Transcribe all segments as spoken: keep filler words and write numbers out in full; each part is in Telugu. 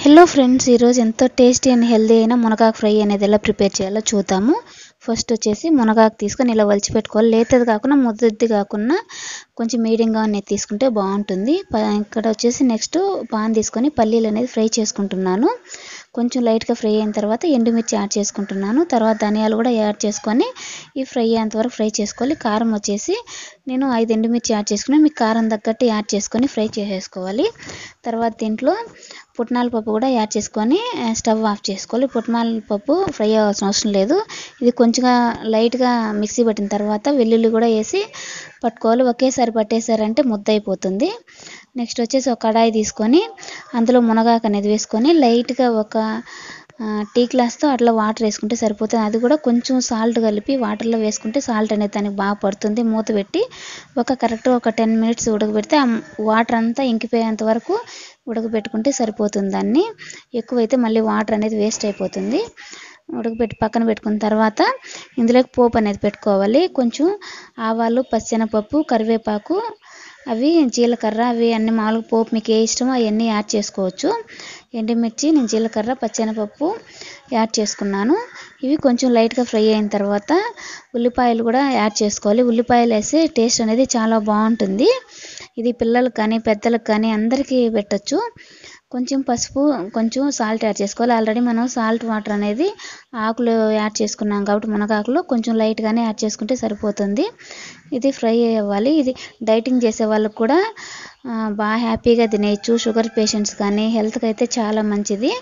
హలో ఫ్రెండ్స్, ఈరోజు ఎంతో టేస్టీ అండ్ హెల్దీ అయిన మునగాకు ఫ్రై అనేది ఎలా ప్రిపేర్ చేయాలో చూద్దాము. ఫస్ట్ వచ్చేసి మునగాకు తీసుకొని ఇలా వలిచి పెట్టుకోవాలి. లేతది కాకుండా ముద్దది కాకుండా కొంచెం మీడియంగా అనేది తీసుకుంటే బాగుంటుంది. ఇక్కడ వచ్చేసి నెక్స్ట్ పాన్ తీసుకొని పల్లీలు అనేది ఫ్రై చేసుకుంటున్నాను. కొంచెం లైట్గా ఫ్రై అయిన తర్వాత ఎండుమిర్చి యాడ్ చేసుకుంటున్నాను. తర్వాత ధనియాలు కూడా యాడ్ చేసుకొని ఈ ఫ్రై అయ్యేంతవరకు ఫ్రై చేసుకోవాలి. కారం వచ్చేసి నేను ఐదు ఎండుమిర్చి యాడ్ చేసుకుని మీకు కారం తగ్గట్టు యాడ్ చేసుకొని ఫ్రై చేసేసుకోవాలి. తర్వాత దీంట్లో పుట్నాల పప్పు కూడా యాడ్ చేసుకొని స్టవ్ ఆఫ్ చేసుకోవాలి. పుట్నాల పప్పు ఫ్రై అవ్వాల్సిన అవసరం లేదు. ఇది కొంచెం లైట్గా మిక్సీ పట్టిన తర్వాత వెల్లుల్లి కూడా వేసి పట్టుకోవాలి. ఒకేసారి పట్టేసారంటే ముద్ద అయిపోతుంది. నెక్స్ట్ వచ్చేసి ఒక కడాయి తీసుకొని అందులో మునగాకు అనేది వేసుకొని లైట్గా ఒక టీ గ్లాస్తో అట్లా వాటర్ వేసుకుంటే సరిపోతుంది. అది కూడా కొంచెం సాల్ట్ కలిపి వాటర్లో వేసుకుంటే సాల్ట్ అనేది దానికి బాగా పడుతుంది. మూత పెట్టి ఒక కరెక్ట్ ఒక టెన్ మినిట్స్ ఉడకబెడితే ఆ వాటర్ అంతా ఇంకిపోయేంత వరకు ఉడకబెట్టుకుంటే సరిపోతుంది. దాన్ని ఎక్కువైతే మళ్ళీ వాటర్ అనేది వేస్ట్ అయిపోతుంది. ఉడకబెట్టి పక్కన పెట్టుకున్న తర్వాత ఇందులోకి పోపు అనేది పెట్టుకోవాలి. కొంచెం ఆవాలు, పచ్చెనపప్పు, కరివేపాకు, అవి జీలకర్ర, అవి అన్ని మామూలుగా పోపు మీకు ఏ ఇష్టమో అవన్నీ యాడ్ చేసుకోవచ్చు. ఎండుమిర్చి, నేను జీలకర్ర, పచ్చెనపప్పు యాడ్ చేసుకున్నాను. ఇవి కొంచెం లైట్గా ఫ్రై అయిన తర్వాత ఉల్లిపాయలు కూడా యాడ్ చేసుకోవాలి. ఉల్లిపాయలు వేస్తే టేస్ట్ అనేది చాలా బాగుంటుంది. ఇది పిల్లలకు కానీ పెద్దలకు కానీ అందరికీ పెట్టచ్చు. కొంచెం పసుపు, కొంచెం సాల్ట్ యాడ్ చేసుకోవాలి. ఆల్రెడీ మనం సాల్ట్ వాటర్ అనేది ఆకులు యాడ్ చేసుకున్నాం కాబట్టి మునగాకులో కొంచెం లైట్గానే యాడ్ చేసుకుంటే సరిపోతుంది. ఇది ఫ్రై అవ్వాలి. ఇది డైటింగ్ చేసే వాళ్ళకు కూడా బాగా హ్యాపీగా తినేయచ్చు. షుగర్ పేషెంట్స్ కానీ హెల్త్కి అయితే చాలా మంచిది.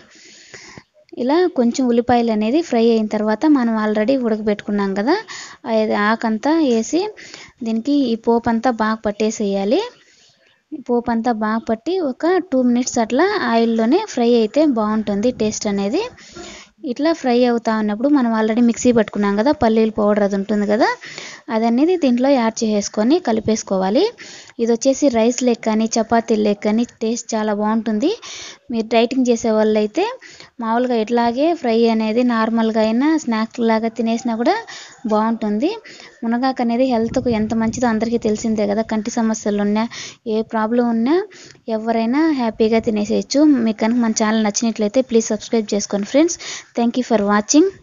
ఇలా కొంచెం ఉల్లిపాయలు అనేది ఫ్రై అయిన తర్వాత మనం ఆల్రెడీ ఉడకబెట్టుకున్నాం కదా, అది ఆకంతా వేసి దీనికి ఈ పోపు అంతా బాగా పట్టేసేయాలి. పోపు అంతా బాగా పట్టి ఒక టూ మినిట్స్ అట్లా ఆయిల్లోనే ఫ్రై అయితే బాగుంటుంది టేస్ట్ అనేది. ఇట్లా ఫ్రై అవుతా ఉన్నప్పుడు మనం ఆల్రెడీ మిక్సీ పట్టుకున్నాం కదా, పల్లీల పౌడర్ అది ఉంటుంది కదా, అదనేది దీంట్లో యాడ్ చేసేసుకొని కలిపేసుకోవాలి. ఇది వచ్చేసి రైస్ లెక్క కానీ చపాతీలు లెక్క కానీ టేస్ట్ చాలా బాగుంటుంది. మీరు డైటింగ్ చేసే వాళ్ళు అయితే మామూలుగా ఇట్లాగే ఫ్రై అనేది నార్మల్గా అయినా స్నాక్స్ లాగా తినేసినా కూడా బాగుంటుంది. మునగాకు అనేది హెల్త్కు ఎంత మంచిదో అందరికీ తెలిసిందే కదా. కంటి సమస్యలు ఉన్నా ఏ ప్రాబ్లం ఉన్నా ఎవరైనా హ్యాపీగా తినేసేయచ్చు. మీకు కనుక మన ఛానల్ నచ్చినట్లయితే ప్లీజ్ సబ్స్క్రైబ్ చేసుకోండి friends. Thank you for watching.